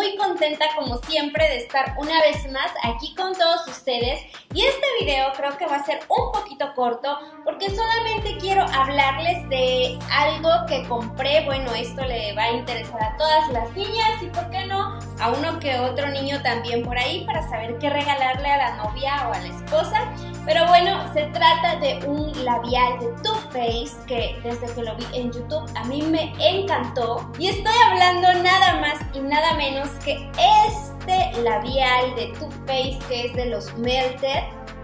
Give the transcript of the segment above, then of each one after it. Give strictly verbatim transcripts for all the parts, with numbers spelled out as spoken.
muy contenta como siempre de estar una vez más aquí con todos ustedes y este video creo que va a ser un poquito corto porque solamente quiero hablarles de algo que compré. Bueno, esto le va a interesar a todas las niñas y por qué no a uno que otro niño también por ahí para saber qué regalarle a la novia o a la esposa. Pero bueno, se trata de un labial de Too Faced que desde que lo vi en YouTube a mí me encantó. Y estoy hablando nada más y nada menos que este labial de Too Faced que es de los Melted.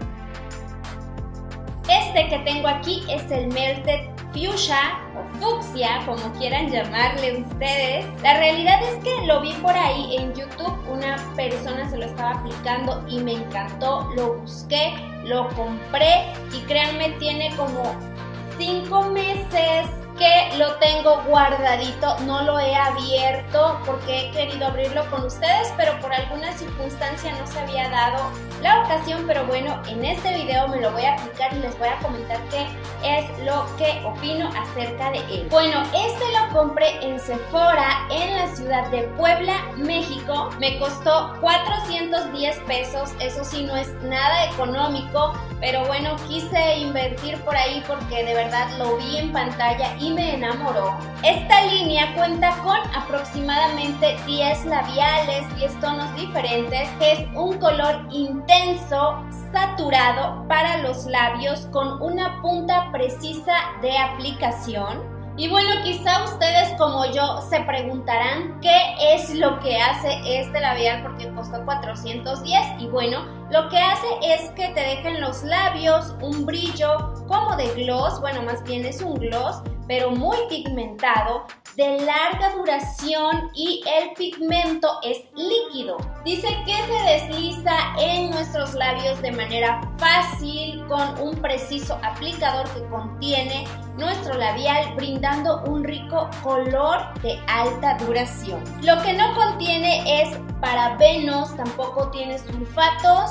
Este que tengo aquí es el Melted Fuchsia o Fucsia, como quieran llamarle ustedes. La realidad es que lo vi por ahí en YouTube, una persona se lo estaba aplicando y me encantó, lo busqué, lo compré y créanme, tiene como cinco meses que lo tengo guardadito, no lo he abierto porque he querido abrirlo con ustedes, pero por alguna circunstancia no se había dado la ocasión. Pero bueno, en este video me lo voy a aplicar y les voy a comentar qué es lo que opino acerca de él. Bueno, este lo compré en Sephora en la ciudad de Puebla, México. Me costó cuatrocientos diez pesos, eso sí no es nada económico, pero bueno, quise invertir por ahí porque de verdad lo vi en pantalla y me enamoró. Esta línea cuenta con aproximadamente diez labiales, diez tonos diferentes, que es un color intenso, saturado para los labios con una punta precisa de aplicación. Y bueno, quizá ustedes como yo se preguntarán qué es lo que hace este labial porque costó cuatrocientos diez y bueno, lo que hace es que te deja en los labios un brillo como de gloss, bueno, más bien es un gloss, pero muy pigmentado, de larga duración y el pigmento es líquido. Dice que se desliza en nuestros labios de manera fácil con un preciso aplicador que contiene nuestro labial, brindando un rico color de alta duración. Lo que no contiene es parabenos, tampoco tiene sulfatos.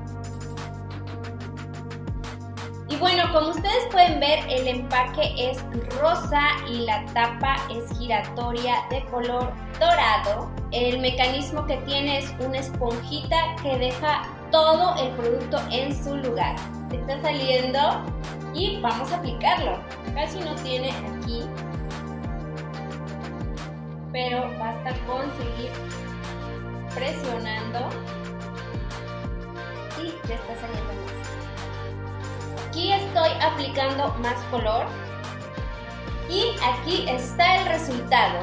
Y bueno, como ustedes pueden ver, el empaque es rosa y la tapa es giratoria de color dorado. El mecanismo que tiene es una esponjita que deja todo el producto en su lugar. Está saliendo y vamos a aplicarlo. Casi no tiene aquí, pero basta con seguir presionando y ya está saliendo más. Aquí estoy aplicando más color y aquí está el resultado.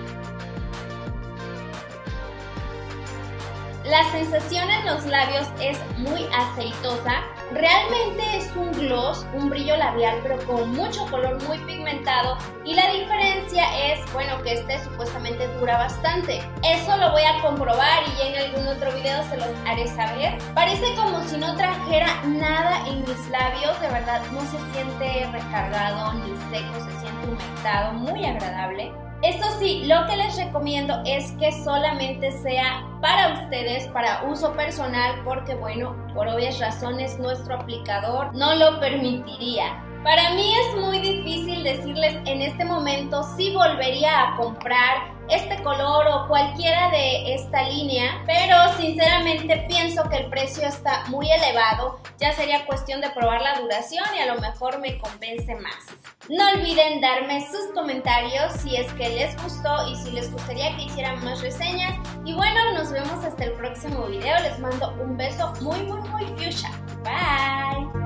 La sensación en los labios es muy aceitosa. Realmente es un gloss, un brillo labial, pero con mucho color, muy pigmentado. Y la diferencia es, bueno, que este supuestamente dura bastante. Eso lo voy a comprobar y ya en algún otro video se los haré saber. Parece como si no trajera nada en mis labios. De verdad, no se siente recargado ni seco, se siente humectado, muy agradable. Eso sí, lo que les recomiendo es que solamente sea para ustedes, para uso personal, porque bueno, por obvias razones nuestro aplicador no lo permitiría. Para mí es muy difícil decirles en este momento si volvería a comprar este color o cualquiera de esta línea, pero sinceramente pienso que el precio está muy elevado. Ya sería cuestión de probar la duración y a lo mejor me convence más. No olviden darme sus comentarios si es que les gustó y si les gustaría que hicieran más reseñas. Y bueno, nos vemos hasta el próximo video. Les mando un beso muy muy muy fuchsia. Bye.